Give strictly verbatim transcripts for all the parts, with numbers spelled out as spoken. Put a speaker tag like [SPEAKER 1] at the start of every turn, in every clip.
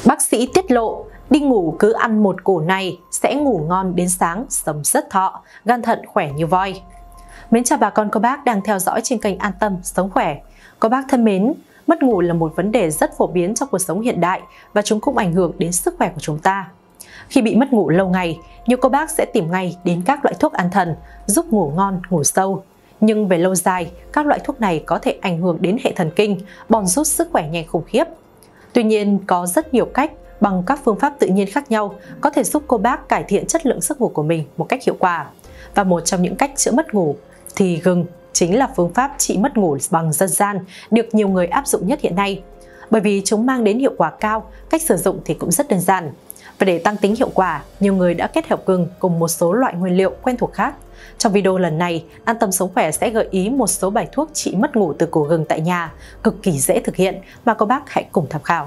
[SPEAKER 1] Bác sĩ tiết lộ, đi ngủ cứ ăn một củ này sẽ ngủ ngon đến sáng, sống rất thọ, gan thận khỏe như voi. Mến chào bà con cô bác đang theo dõi trên kênh An Tâm Sống Khỏe. Cô bác thân mến, mất ngủ là một vấn đề rất phổ biến trong cuộc sống hiện đại và chúng cũng ảnh hưởng đến sức khỏe của chúng ta. Khi bị mất ngủ lâu ngày, nhiều cô bác sẽ tìm ngay đến các loại thuốc an thần giúp ngủ ngon, ngủ sâu. Nhưng về lâu dài, các loại thuốc này có thể ảnh hưởng đến hệ thần kinh, bòn rút sức khỏe nhanh khủng khiếp. Tuy nhiên, có rất nhiều cách bằng các phương pháp tự nhiên khác nhau có thể giúp cô bác cải thiện chất lượng giấc ngủ của mình một cách hiệu quả. Và một trong những cách chữa mất ngủ thì gừng chính là phương pháp trị mất ngủ bằng dân gian được nhiều người áp dụng nhất hiện nay. Bởi vì chúng mang đến hiệu quả cao, cách sử dụng thì cũng rất đơn giản. Và để tăng tính hiệu quả, nhiều người đã kết hợp gừng cùng một số loại nguyên liệu quen thuộc khác. Trong video lần này, An Tâm Sống Khỏe sẽ gợi ý một số bài thuốc trị mất ngủ từ củ gừng tại nhà, cực kỳ dễ thực hiện mà cô bác hãy cùng tham khảo.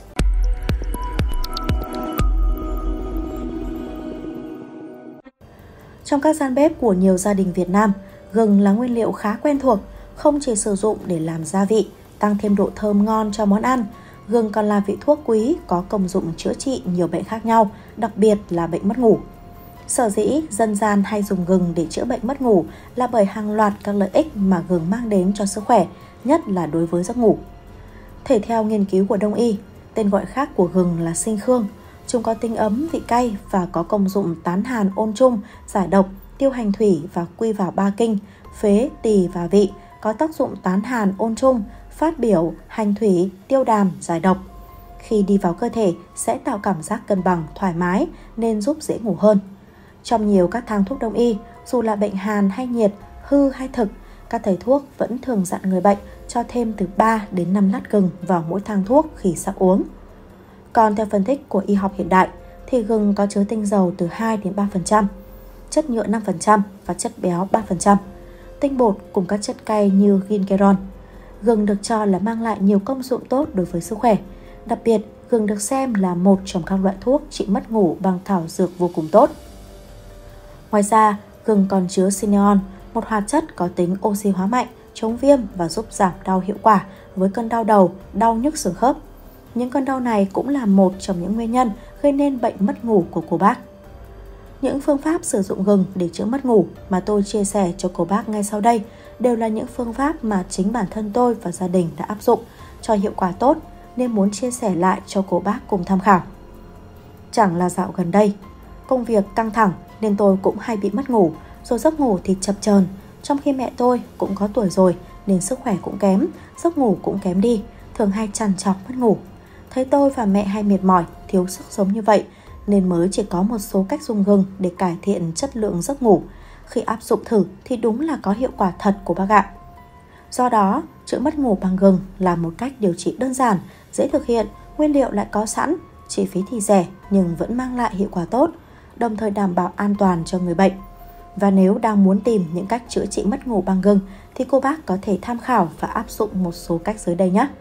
[SPEAKER 2] Trong các gian bếp của nhiều gia đình Việt Nam, gừng là nguyên liệu khá quen thuộc, không chỉ sử dụng để làm gia vị, tăng thêm độ thơm ngon cho món ăn. Gừng còn là vị thuốc quý có công dụng chữa trị nhiều bệnh khác nhau, đặc biệt là bệnh mất ngủ. Sở dĩ dân gian hay dùng gừng để chữa bệnh mất ngủ là bởi hàng loạt các lợi ích mà gừng mang đến cho sức khỏe, nhất là đối với giấc ngủ. Thể theo nghiên cứu của Đông y, tên gọi khác của gừng là sinh khương. Chúng có tính ấm, vị cay và có công dụng tán hàn ôn trung, giải độc, tiêu hành thủy và quy vào ba kinh, phế, tỳ và vị, có tác dụng tán hàn ôn trung, phát biểu, hành thủy, tiêu đàm, giải độc. Khi đi vào cơ thể sẽ tạo cảm giác cân bằng, thoải mái nên giúp dễ ngủ hơn. Trong nhiều các thang thuốc Đông y, dù là bệnh hàn hay nhiệt, hư hay thực, các thầy thuốc vẫn thường dặn người bệnh cho thêm từ ba đến năm lát gừng vào mỗi thang thuốc khi sắp uống. Còn theo phân tích của y học hiện đại thì gừng có chứa tinh dầu từ hai đến ba phần trăm, chất nhựa năm phần trăm và chất béo ba phần trăm, tinh bột cùng các chất cay như gingerol. Gừng được cho là mang lại nhiều công dụng tốt đối với sức khỏe. Đặc biệt, gừng được xem là một trong các loại thuốc trị mất ngủ bằng thảo dược vô cùng tốt. Ngoài ra, gừng còn chứa cineon, một hoạt chất có tính oxy hóa mạnh, chống viêm và giúp giảm đau hiệu quả với cơn đau đầu, đau nhức xương khớp. Những cơn đau này cũng là một trong những nguyên nhân gây nên bệnh mất ngủ của cô bác. Những phương pháp sử dụng gừng để chữa mất ngủ mà tôi chia sẻ cho cô bác ngay sau đây đều là những phương pháp mà chính bản thân tôi và gia đình đã áp dụng cho hiệu quả tốt nên muốn chia sẻ lại cho cô bác cùng tham khảo. Chẳng là dạo gần đây, công việc căng thẳng nên tôi cũng hay bị mất ngủ, rồi giấc ngủ thì chập chờn. Trong khi mẹ tôi cũng có tuổi rồi nên sức khỏe cũng kém, giấc ngủ cũng kém đi, thường hay trằn trọc mất ngủ. Thấy tôi và mẹ hay mệt mỏi, thiếu sức sống như vậy nên mới chỉ có một số cách dùng gừng để cải thiện chất lượng giấc ngủ. Khi áp dụng thử thì đúng là có hiệu quả thật của bác ạ. Do đó, chữa mất ngủ bằng gừng là một cách điều trị đơn giản, dễ thực hiện, nguyên liệu lại có sẵn, chi phí thì rẻ nhưng vẫn mang lại hiệu quả tốt, đồng thời đảm bảo an toàn cho người bệnh. Và nếu đang muốn tìm những cách chữa trị mất ngủ bằng gừng thì cô bác có thể tham khảo và áp dụng một số cách dưới đây nhé.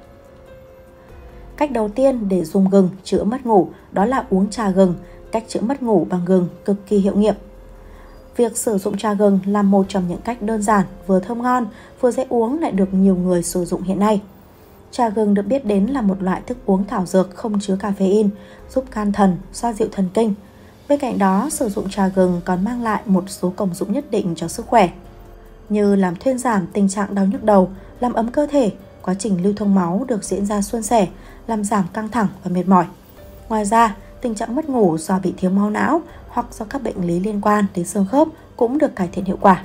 [SPEAKER 2] Cách đầu tiên để dùng gừng chữa mất ngủ đó là uống trà gừng. Cách chữa mất ngủ bằng gừng cực kỳ hiệu nghiệm. Việc sử dụng trà gừng là một trong những cách đơn giản, vừa thơm ngon, vừa dễ uống lại được nhiều người sử dụng hiện nay. Trà gừng được biết đến là một loại thức uống thảo dược không chứa caffeine, giúp can thần, xoa dịu thần kinh. Bên cạnh đó, sử dụng trà gừng còn mang lại một số công dụng nhất định cho sức khỏe, như làm thuyên giảm tình trạng đau nhức đầu, làm ấm cơ thể, quá trình lưu thông máu được diễn ra suôn sẻ, làm giảm căng thẳng và mệt mỏi. Ngoài ra, tình trạng mất ngủ do bị thiếu máu não hoặc do các bệnh lý liên quan đến xương khớp cũng được cải thiện hiệu quả.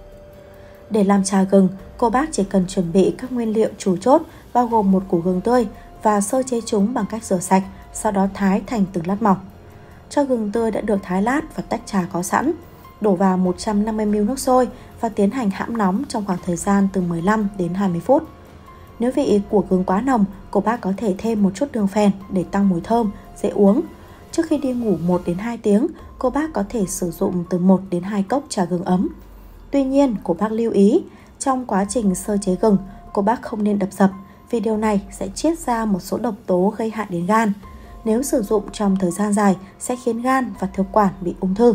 [SPEAKER 2] Để làm trà gừng, cô bác chỉ cần chuẩn bị các nguyên liệu chủ chốt bao gồm một củ gừng tươi và sơ chế chúng bằng cách rửa sạch, sau đó thái thành từng lát mỏng. Cho gừng tươi đã được thái lát và tách trà có sẵn, đổ vào một trăm năm mươi mi li lít nước sôi và tiến hành hãm nóng trong khoảng thời gian từ mười lăm đến hai mươi phút. Nếu vị của gừng quá nồng, cô bác có thể thêm một chút đường phèn để tăng mùi thơm, dễ uống. Trước khi đi ngủ một đến hai tiếng, cô bác có thể sử dụng từ một đến hai cốc trà gừng ấm. Tuy nhiên, cô bác lưu ý, trong quá trình sơ chế gừng, cô bác không nên đập dập vì điều này sẽ chiết ra một số độc tố gây hại đến gan. Nếu sử dụng trong thời gian dài sẽ khiến gan và thực quản bị ung thư.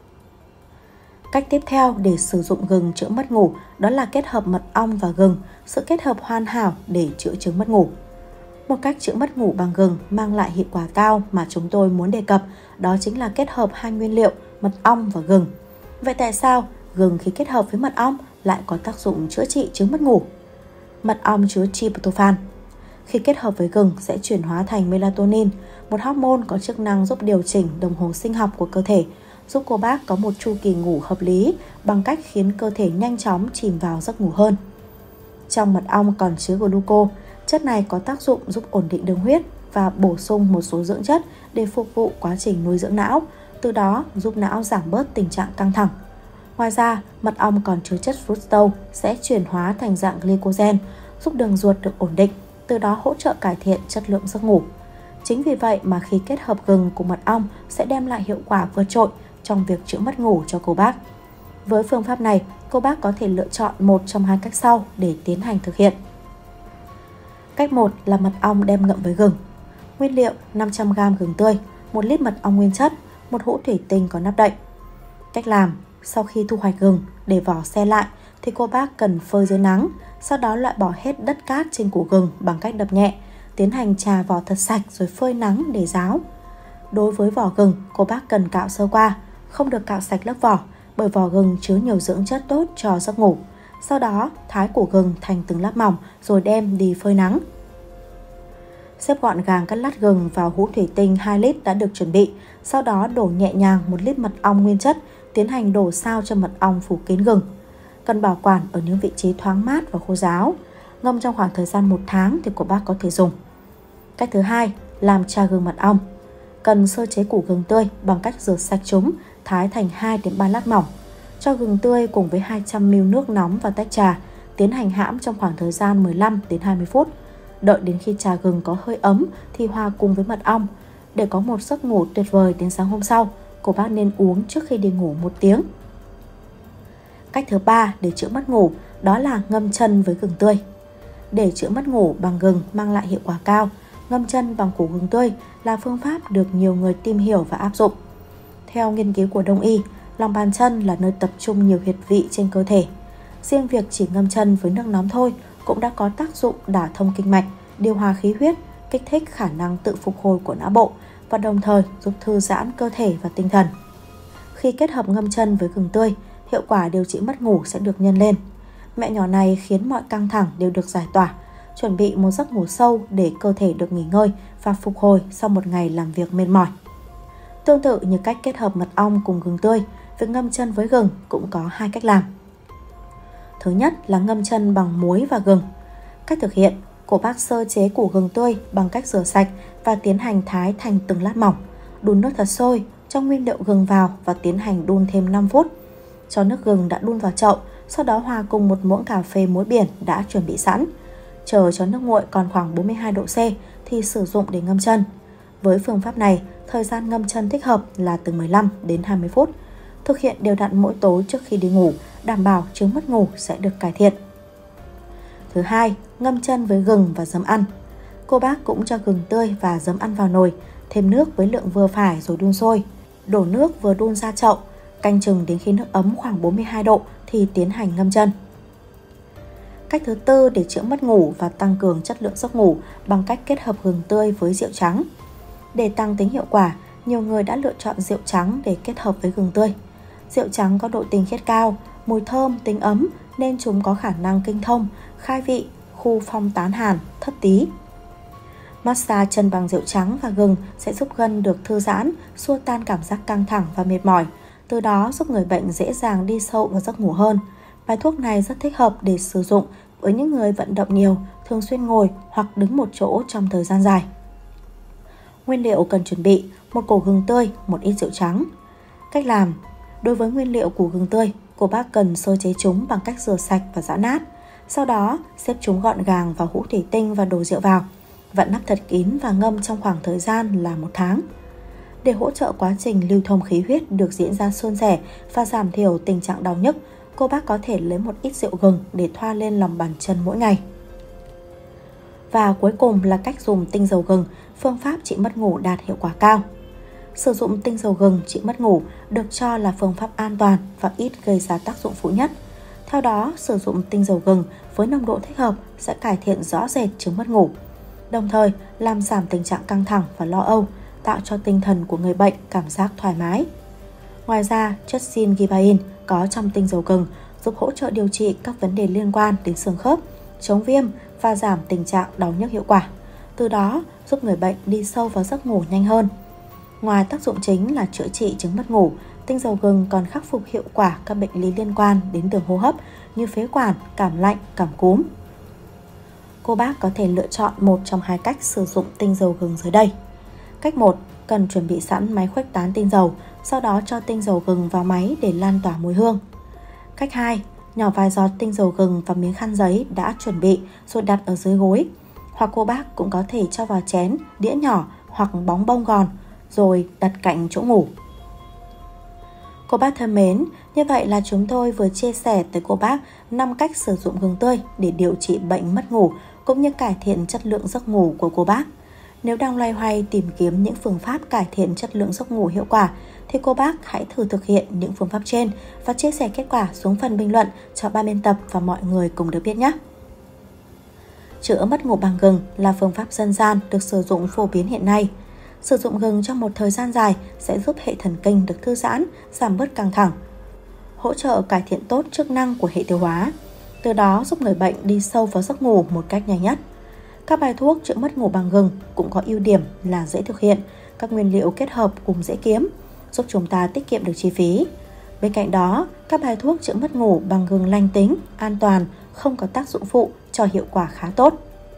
[SPEAKER 2] Cách tiếp theo để sử dụng gừng chữa mất ngủ đó là kết hợp mật ong và gừng, sự kết hợp hoàn hảo để chữa chứng mất ngủ. Một cách chữa mất ngủ bằng gừng mang lại hiệu quả cao mà chúng tôi muốn đề cập đó chính là kết hợp hai nguyên liệu mật ong và gừng. Vậy tại sao gừng khi kết hợp với mật ong lại có tác dụng chữa trị chứng mất ngủ? Mật ong chứa tryptophan. Khi kết hợp với gừng sẽ chuyển hóa thành melatonin, một hormone có chức năng giúp điều chỉnh đồng hồ sinh học của cơ thể, giúp cô bác có một chu kỳ ngủ hợp lý bằng cách khiến cơ thể nhanh chóng chìm vào giấc ngủ hơn. Trong mật ong còn chứa gluco, chất này có tác dụng giúp ổn định đường huyết và bổ sung một số dưỡng chất để phục vụ quá trình nuôi dưỡng não, từ đó giúp não giảm bớt tình trạng căng thẳng. Ngoài ra, mật ong còn chứa chất fructose sẽ chuyển hóa thành dạng glycogen, giúp đường ruột được ổn định, từ đó hỗ trợ cải thiện chất lượng giấc ngủ. Chính vì vậy mà khi kết hợp gừng cùng mật ong sẽ đem lại hiệu quả vượt trội trong việc chữa mất ngủ cho cô bác. Với phương pháp này, cô bác có thể lựa chọn một trong hai cách sau để tiến hành thực hiện. Cách một là mật ong đem ngậm với gừng. Nguyên liệu: năm trăm gam gừng tươi, một lít mật ong nguyên chất, một hũ thủy tinh có nắp đậy. Cách làm: sau khi thu hoạch gừng để vỏ se lại thì cô bác cần phơi dưới nắng, sau đó loại bỏ hết đất cát trên củ gừng bằng cách đập nhẹ, tiến hành chà vỏ thật sạch rồi phơi nắng để ráo. Đối với vỏ gừng, cô bác cần cạo sơ qua, không được cạo sạch lớp vỏ bởi vỏ gừng chứa nhiều dưỡng chất tốt cho giấc ngủ. Sau đó thái củ gừng thành từng lát mỏng rồi đem đi phơi nắng. Xếp gọn gàng các lát gừng vào hũ thủy tinh hai lít đã được chuẩn bị, sau đó đổ nhẹ nhàng một lít mật ong nguyên chất, tiến hành đổ sao cho mật ong phủ kín gừng. Cần bảo quản ở những vị trí thoáng mát và khô ráo. Ngâm trong khoảng thời gian một tháng thì cô bác có thể dùng. Cách thứ hai, làm trà gừng mật ong. Cần sơ chế củ gừng tươi bằng cách rửa sạch chúng, thái thành hai đến ba lát mỏng. Cho gừng tươi cùng với hai trăm mi li lít nước nóng vào tách trà, tiến hành hãm trong khoảng thời gian mười lăm đến hai mươi phút. Đợi đến khi trà gừng có hơi ấm thì hòa cùng với mật ong. Để có một giấc ngủ tuyệt vời đến sáng hôm sau, cô bác nên uống trước khi đi ngủ một tiếng. Cách thứ ba để chữa mất ngủ đó là ngâm chân với gừng tươi. Để chữa mất ngủ bằng gừng mang lại hiệu quả cao, ngâm chân bằng củ gừng tươi là phương pháp được nhiều người tìm hiểu và áp dụng. Theo nghiên cứu của Đông y, lòng bàn chân là nơi tập trung nhiều huyệt vị trên cơ thể. Riêng việc chỉ ngâm chân với nước nóng thôi cũng đã có tác dụng đả thông kinh mạch, điều hòa khí huyết, kích thích khả năng tự phục hồi của não bộ và đồng thời giúp thư giãn cơ thể và tinh thần. Khi kết hợp ngâm chân với gừng tươi, hiệu quả điều trị mất ngủ sẽ được nhân lên. Mẹo nhỏ này khiến mọi căng thẳng đều được giải tỏa, chuẩn bị một giấc ngủ sâu để cơ thể được nghỉ ngơi và phục hồi sau một ngày làm việc mệt mỏi. Tương tự như cách kết hợp mật ong cùng gừng tươi, việc ngâm chân với gừng cũng có hai cách làm. Thứ nhất là ngâm chân bằng muối và gừng. Cách thực hiện: cô bác sơ chế củ gừng tươi bằng cách rửa sạch và tiến hành thái thành từng lát mỏng. Đun nước thật sôi, cho nguyên liệu gừng vào và tiến hành đun thêm năm phút. Cho nước gừng đã đun vào chậu, sau đó hòa cùng một muỗng cà phê muối biển đã chuẩn bị sẵn. Chờ cho nước nguội còn khoảng bốn mươi hai độ C thì sử dụng để ngâm chân. Với phương pháp này, thời gian ngâm chân thích hợp là từ mười lăm đến hai mươi phút. Thực hiện đều đặn mỗi tối trước khi đi ngủ, đảm bảo chứng mất ngủ sẽ được cải thiện. Thứ hai, ngâm chân với gừng và giấm ăn. Cô bác cũng cho gừng tươi và giấm ăn vào nồi, thêm nước với lượng vừa phải rồi đun sôi. Đổ nước vừa đun ra chậu, canh chừng đến khi nước ấm khoảng bốn mươi hai độ thì tiến hành ngâm chân. Cách thứ tư để chữa mất ngủ và tăng cường chất lượng giấc ngủ bằng cách kết hợp gừng tươi với rượu trắng. Để tăng tính hiệu quả, nhiều người đã lựa chọn rượu trắng để kết hợp với gừng tươi. Rượu trắng có độ tinh khiết cao, mùi thơm, tính ấm nên chúng có khả năng kinh thông, khai vị, khu phong tán hàn, thấp tí. Massage chân bằng rượu trắng và gừng sẽ giúp gân được thư giãn, xua tan cảm giác căng thẳng và mệt mỏi, từ đó giúp người bệnh dễ dàng đi sâu vào giấc ngủ hơn. Bài thuốc này rất thích hợp để sử dụng với những người vận động nhiều, thường xuyên ngồi hoặc đứng một chỗ trong thời gian dài. Nguyên liệu cần chuẩn bị: một củ gừng tươi, một ít rượu trắng. Cách làm: đối với nguyên liệu củ gừng tươi, cô bác cần sơ chế chúng bằng cách rửa sạch và giã nát. Sau đó xếp chúng gọn gàng vào hũ thủy tinh và đổ rượu vào, vặn nắp thật kín và ngâm trong khoảng thời gian là một tháng. Để hỗ trợ quá trình lưu thông khí huyết được diễn ra suôn sẻ và giảm thiểu tình trạng đau nhức, cô bác có thể lấy một ít rượu gừng để thoa lên lòng bàn chân mỗi ngày. Và cuối cùng là cách dùng tinh dầu gừng, phương pháp trị mất ngủ đạt hiệu quả cao. Sử dụng tinh dầu gừng trị mất ngủ được cho là phương pháp an toàn và ít gây ra tác dụng phụ nhất. Theo đó, sử dụng tinh dầu gừng với nồng độ thích hợp sẽ cải thiện rõ rệt chứng mất ngủ. đồng thời làm giảm tình trạng căng thẳng và lo âu, tạo cho tinh thần của người bệnh cảm giác thoải mái. Ngoài ra, chất zingiberine có trong tinh dầu gừng giúp hỗ trợ điều trị các vấn đề liên quan đến xương khớp, chống viêm và giảm tình trạng đau nhức hiệu quả, từ đó giúp người bệnh đi sâu vào giấc ngủ nhanh hơn. Ngoài tác dụng chính là chữa trị chứng mất ngủ, tinh dầu gừng còn khắc phục hiệu quả các bệnh lý liên quan đến đường hô hấp như phế quản, cảm lạnh, cảm cúm. Cô bác có thể lựa chọn một trong hai cách sử dụng tinh dầu gừng dưới đây. Cách một, cần chuẩn bị sẵn máy khuếch tán tinh dầu, sau đó cho tinh dầu gừng vào máy để lan tỏa mùi hương. Cách hai, nhỏ vài giọt tinh dầu gừng vào miếng khăn giấy đã chuẩn bị rồi đặt ở dưới gối. Hoặc cô bác cũng có thể cho vào chén, đĩa nhỏ hoặc bóng bông gòn rồi đặt cạnh chỗ ngủ. Cô bác thân mến, như vậy là chúng tôi vừa chia sẻ tới cô bác năm cách sử dụng gừng tươi để điều trị bệnh mất ngủ cũng như cải thiện chất lượng giấc ngủ của cô bác. Nếu đang loay hoay tìm kiếm những phương pháp cải thiện chất lượng giấc ngủ hiệu quả thì cô bác hãy thử thực hiện những phương pháp trên và chia sẻ kết quả xuống phần bình luận cho ban biên tập và mọi người cùng được biết nhé. Chữa mất ngủ bằng gừng là phương pháp dân gian được sử dụng phổ biến hiện nay. Sử dụng gừng trong một thời gian dài sẽ giúp hệ thần kinh được thư giãn, giảm bớt căng thẳng, hỗ trợ cải thiện tốt chức năng của hệ tiêu hóa, từ đó giúp người bệnh đi sâu vào giấc ngủ một cách nhanh nhất. Các bài thuốc chữa mất ngủ bằng gừng cũng có ưu điểm là dễ thực hiện, các nguyên liệu kết hợp cùng dễ kiếm, giúp chúng ta tiết kiệm được chi phí. Bên cạnh đó, các bài thuốc chữa mất ngủ bằng gừng lành tính, an toàn, không có tác dụng phụ, cho hiệu quả khá tốt.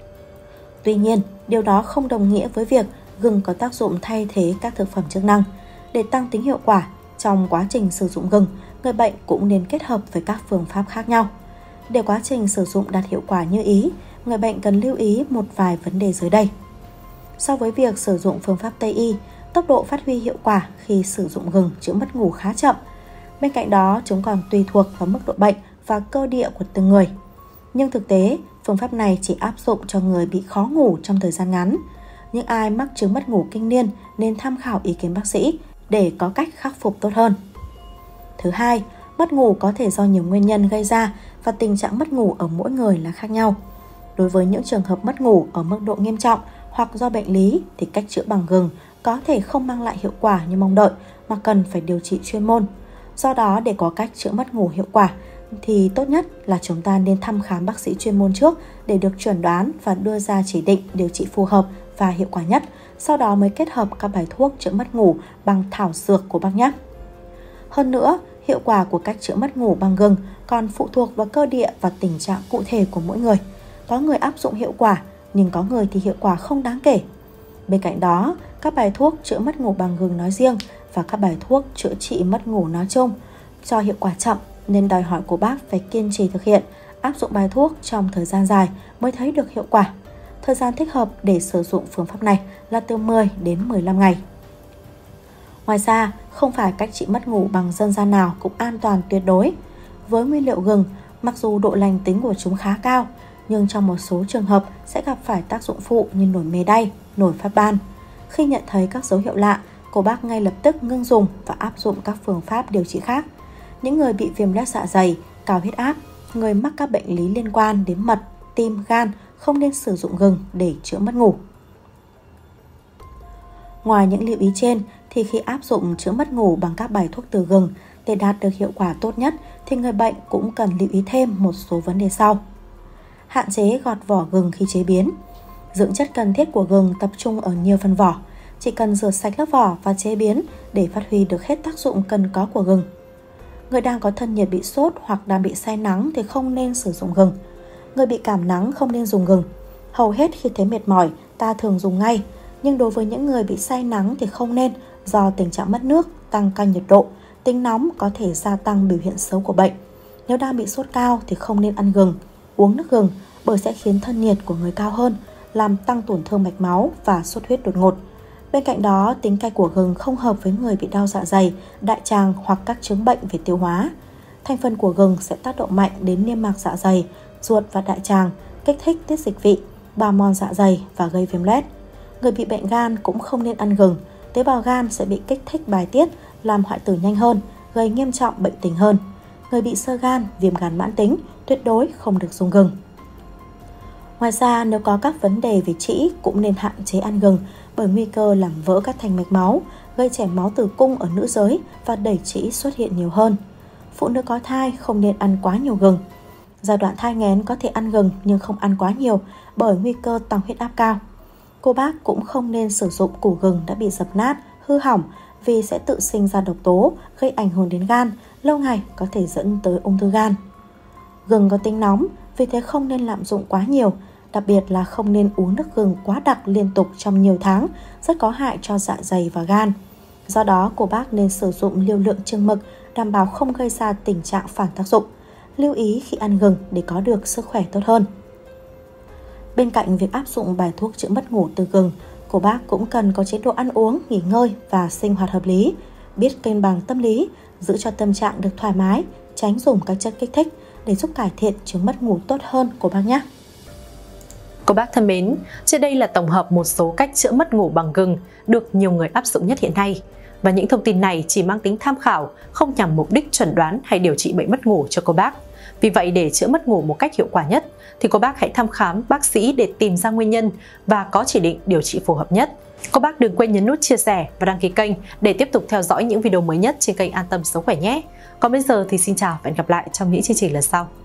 [SPEAKER 2] Tuy nhiên, điều đó không đồng nghĩa với việc gừng có tác dụng thay thế các thực phẩm chức năng. Để tăng tính hiệu quả, trong quá trình sử dụng gừng, người bệnh cũng nên kết hợp với các phương pháp khác nhau. Để quá trình sử dụng đạt hiệu quả như ý, người bệnh cần lưu ý một vài vấn đề dưới đây. So với việc sử dụng phương pháp Tây y, tốc độ phát huy hiệu quả khi sử dụng gừng chữa mất ngủ khá chậm. Bên cạnh đó, chúng còn tùy thuộc vào mức độ bệnh và cơ địa của từng người. Nhưng thực tế, phương pháp này chỉ áp dụng cho người bị khó ngủ trong thời gian ngắn. Những ai mắc chứng mất ngủ kinh niên nên tham khảo ý kiến bác sĩ để có cách khắc phục tốt hơn. Thứ hai, mất ngủ có thể do nhiều nguyên nhân gây ra và tình trạng mất ngủ ở mỗi người là khác nhau. Đối với những trường hợp mất ngủ ở mức độ nghiêm trọng hoặc do bệnh lý thì cách chữa bằng gừng có thể không mang lại hiệu quả như mong đợi mà cần phải điều trị chuyên môn. Do đó, để có cách chữa mất ngủ hiệu quả thì tốt nhất là chúng ta nên thăm khám bác sĩ chuyên môn trước để được chẩn đoán và đưa ra chỉ định điều trị phù hợp và hiệu quả nhất. Sau đó mới kết hợp các bài thuốc chữa mất ngủ bằng thảo dược của bác nhé. Hơn nữa, hiệu quả của cách chữa mất ngủ bằng gừng còn phụ thuộc vào cơ địa và tình trạng cụ thể của mỗi người. Có người áp dụng hiệu quả, nhưng có người thì hiệu quả không đáng kể. Bên cạnh đó, các bài thuốc chữa mất ngủ bằng gừng nói riêng và các bài thuốc chữa trị mất ngủ nói chung cho hiệu quả chậm nên đòi hỏi của bác phải kiên trì thực hiện, áp dụng bài thuốc trong thời gian dài mới thấy được hiệu quả. Thời gian thích hợp để sử dụng phương pháp này là từ mười đến mười lăm ngày. Ngoài ra, không phải cách trị mất ngủ bằng dân gian nào cũng an toàn tuyệt đối. Với nguyên liệu gừng, mặc dù độ lành tính của chúng khá cao, nhưng trong một số trường hợp sẽ gặp phải tác dụng phụ như nổi mề đay, nổi phát ban. Khi nhận thấy các dấu hiệu lạ, cô bác ngay lập tức ngưng dùng và áp dụng các phương pháp điều trị khác. Những người bị viêm loét dạ dày, cao huyết áp, người mắc các bệnh lý liên quan đến mật, tim, gan không nên sử dụng gừng để chữa mất ngủ. Ngoài những lưu ý trên thì khi áp dụng chữa mất ngủ bằng các bài thuốc từ gừng để đạt được hiệu quả tốt nhất thì người bệnh cũng cần lưu ý thêm một số vấn đề sau. Hạn chế gọt vỏ gừng khi chế biến. Dưỡng chất cần thiết của gừng tập trung ở nhiều phần vỏ, chỉ cần rửa sạch lớp vỏ và chế biến để phát huy được hết tác dụng cần có của gừng. Người đang có thân nhiệt bị sốt hoặc đang bị say nắng thì không nên sử dụng gừng. Người bị cảm nắng không nên dùng gừng. Hầu hết khi thấy mệt mỏi, ta thường dùng ngay, nhưng đối với những người bị say nắng thì không nên do tình trạng mất nước, tăng cao nhiệt độ, tính nóng có thể gia tăng biểu hiện xấu của bệnh. Nếu đang bị sốt cao thì không nên ăn gừng, uống nước gừng bởi sẽ khiến thân nhiệt của người cao hơn, làm tăng tổn thương mạch máu và xuất huyết đột ngột. Bên cạnh đó, tính cay của gừng không hợp với người bị đau dạ dày, đại tràng hoặc các chứng bệnh về tiêu hóa. Thành phần của gừng sẽ tác động mạnh đến niêm mạc dạ dày, ruột và đại tràng, kích thích tiết dịch vị, bào mòn dạ dày và gây viêm loét. Người bị bệnh gan cũng không nên ăn gừng, tế bào gan sẽ bị kích thích bài tiết, làm hoại tử nhanh hơn, gây nghiêm trọng bệnh tình hơn. Người bị xơ gan, viêm gan mãn tính tuyệt đối không được dùng gừng. Ngoài ra, nếu có các vấn đề về trĩ cũng nên hạn chế ăn gừng bởi nguy cơ làm vỡ các thành mạch máu, gây chảy máu tử cung ở nữ giới và đẩy trĩ xuất hiện nhiều hơn. Phụ nữ có thai không nên ăn quá nhiều gừng. Giai đoạn thai nghén có thể ăn gừng nhưng không ăn quá nhiều bởi nguy cơ tăng huyết áp cao. Cô bác cũng không nên sử dụng củ gừng đã bị dập nát, hư hỏng vì sẽ tự sinh ra độc tố, gây ảnh hưởng đến gan, lâu ngày có thể dẫn tới ung thư gan. Gừng có tính nóng, vì thế không nên lạm dụng quá nhiều, đặc biệt là không nên uống nước gừng quá đặc liên tục trong nhiều tháng, rất có hại cho dạ dày và gan. Do đó, cô bác nên sử dụng liều lượng chừng mực, đảm bảo không gây ra tình trạng phản tác dụng. Lưu ý khi ăn gừng để có được sức khỏe tốt hơn. Bên cạnh việc áp dụng bài thuốc chữa mất ngủ từ gừng, cô bác cũng cần có chế độ ăn uống, nghỉ ngơi và sinh hoạt hợp lý, biết cân bằng tâm lý, giữ cho tâm trạng được thoải mái, tránh dùng các chất kích thích để giúp cải thiện chứng mất ngủ tốt hơn cô bác nhé.
[SPEAKER 1] Cô bác thân mến, trên đây là tổng hợp một số cách chữa mất ngủ bằng gừng được nhiều người áp dụng nhất hiện nay. Và những thông tin này chỉ mang tính tham khảo, không nhằm mục đích chẩn đoán hay điều trị bệnh mất ngủ cho cô bác. Vì vậy, để chữa mất ngủ một cách hiệu quả nhất thì cô bác hãy thăm khám bác sĩ để tìm ra nguyên nhân và có chỉ định điều trị phù hợp nhất. Cô bác đừng quên nhấn nút chia sẻ và đăng ký kênh để tiếp tục theo dõi những video mới nhất trên kênh An Tâm Sống Khỏe nhé. Còn bây giờ thì xin chào và hẹn gặp lại trong những chương trình lần sau.